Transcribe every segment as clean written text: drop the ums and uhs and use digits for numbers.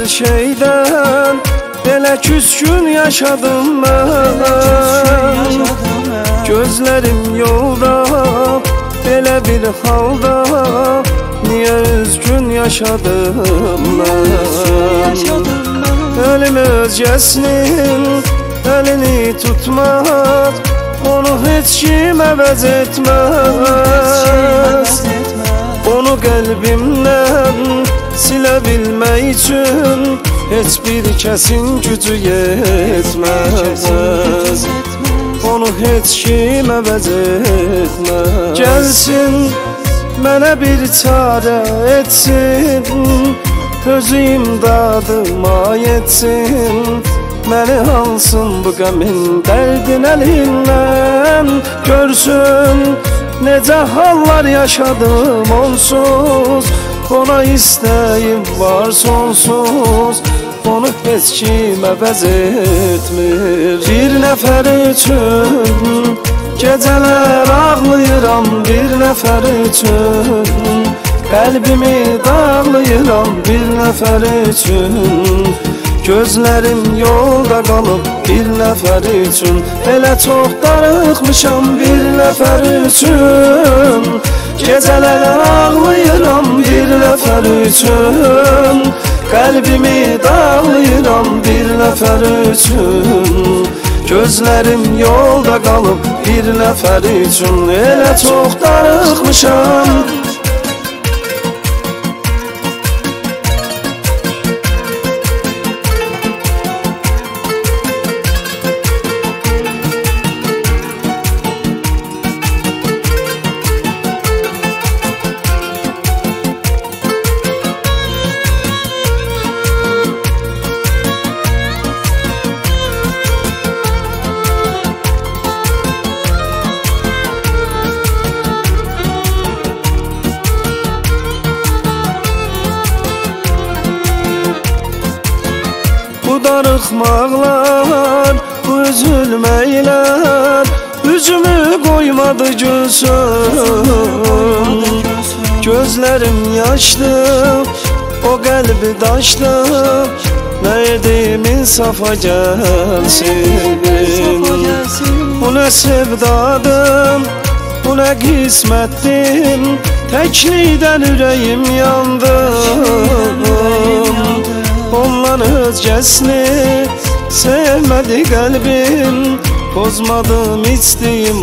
şeyden belə küskün yaşadım mən. Gözlərim yolda belə bir halda, niyə üzgün yaşadım mən? Ölüm özgəsinin elini tutmaq, onu heç kim əvəz etməz. Onu qəlbimdən silə bilmək üçün heç bir kəsin gücü yetməz. Onu heç kim əvəz etməz. Gəlsin mənə bir çarə etsin, özü imdadıma yetsin. Məni alsın bu qəmin dərdin əlindən, görsün necə hallar yaşadım onsuz. Ona istəyim var sonsuz, onu heç kim əvəz etmir. Bir nəfər üçün gecələr ağlayıram, bir nəfər üçün qəlbimi dağlayıram, bir nəfər üçün gözlərim yolda qalıb, bir nəfər üçün elə çox darıxmışam, bir nəfər üçün gecələr ağlayıram, bir nəfər üçün qəlbimi dağlayıram, bir nəfər üçün gözlərim yolda qalıb, bir nəfər üçün elə çox darıxmışam. Bu darıxmaqlar, bu üzülməklər üzümü qoymadı gülsün. Gözlərim yaşlı, o qəlbi daşlı, nə edim insafa gəlsin. Bu nə sevdadım, bu nə qismətdim, təklikdən ürəyim yandı. Ondan özgəsini sevmədi qəlbim, pozmadım içdim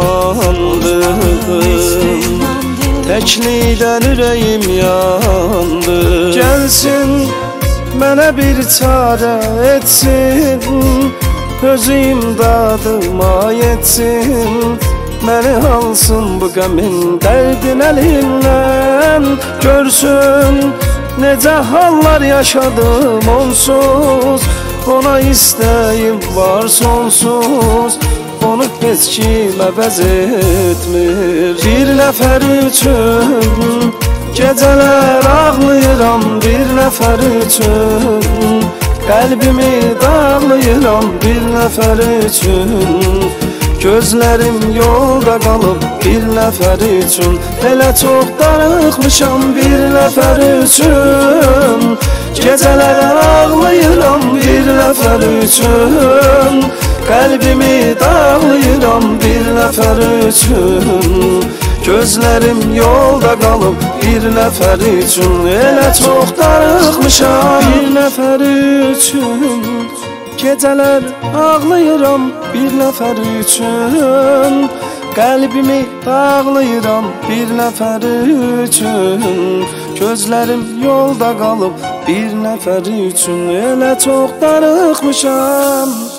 andım. Təklikdən ürəyim yandı. Gəlsin mənə bir çarə etsin, özü imdadıma yetsin. Məni alsın bu qəmin dərdin əlindən, görsün necə hallar yaşadım onsuz. Ona istəyim var sonsuz, onu heç kim əvəz etmir. Bir nəfər üçün gecələr ağlayıram, bir nəfər üçün qəlbimi dağlayıram, bir nəfər üçün gözlərim yolda qalıb, bir nəfər üçün elə çox darıxmışam, bir nəfər üçün gecələr ağlayıram, bir nəfər üçün qəlbimi dağlayıram, bir nəfər üçün gözlərim yolda qalıb, bir nəfər üçün elə çox darıxmışam, bir nəfər üçün gecələr ağlayıram, bir nəfər üçün qəlbimi dağlayıram, bir nəfər üçün gözlərim yolda qalıb, bir nəfər üçün elə çox darıxmışam.